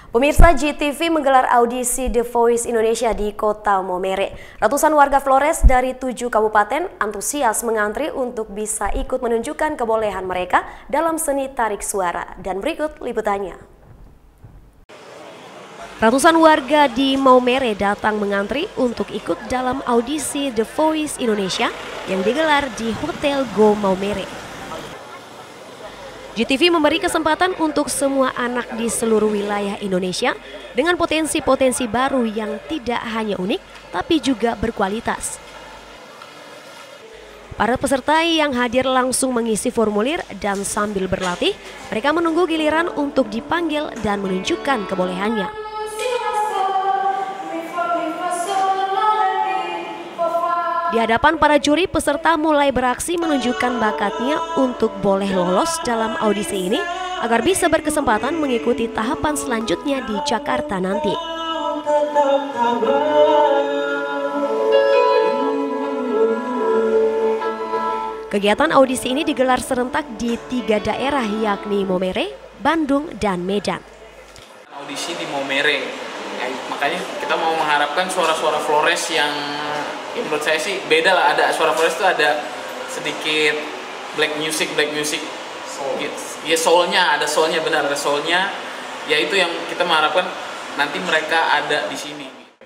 Pemirsa, GTV menggelar audisi The Voice Indonesia di kota Maumere. Ratusan warga Flores dari 7 kabupaten antusias mengantri untuk bisa ikut menunjukkan kebolehan mereka dalam seni tarik suara. Dan berikut liputannya. Ratusan warga di Maumere datang mengantri untuk ikut dalam audisi The Voice Indonesia yang digelar di Hotel Go Maumere. GTV memberi kesempatan untuk semua anak di seluruh wilayah Indonesia dengan potensi-potensi baru yang tidak hanya unik, tapi juga berkualitas. Para peserta yang hadir langsung mengisi formulir dan sambil berlatih, mereka menunggu giliran untuk dipanggil dan menunjukkan kebolehannya. Di hadapan para juri, peserta mulai beraksi menunjukkan bakatnya untuk boleh lolos dalam audisi ini agar bisa berkesempatan mengikuti tahapan selanjutnya di Jakarta nanti. Kegiatan audisi ini digelar serentak di 3 daerah yakni Maumere, Bandung, dan Medan. Audisi di Maumere, ya, makanya kita mau mengharapkan suara-suara Flores yang menurut saya sih beda lah. Ada suara Flores itu ada sedikit black music ya, soulnya, ada soulnya, benar ada soulnya, ya itu yang kita mengharapkan nanti mereka ada di sini.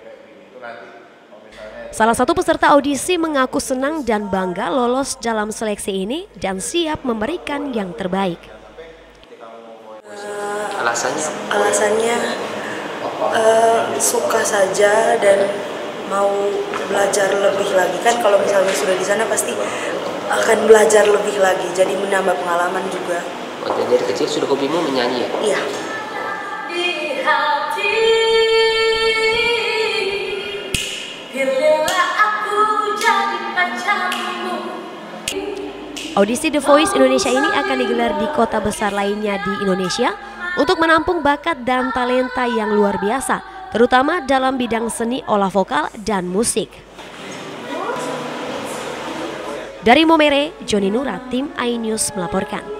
Salah satu peserta audisi mengaku senang dan bangga lolos dalam seleksi ini dan siap memberikan yang terbaik. Alasannya suka saja dan mau belajar lebih lagi. Kan kalau misalnya sudah di sana pasti akan belajar lebih lagi, jadi menambah pengalaman juga. Oh, jadi dari kecil sudah hobimu menyanyi ya? Iya. Di hati, pilihlah aku jadi pacarmu. Audisi The Voice Indonesia ini akan digelar di kota besar lainnya di Indonesia untuk menampung bakat dan talenta yang luar biasa, terutama dalam bidang seni olah vokal dan musik. Dari Maumere, Joni Nura, tim iNews melaporkan.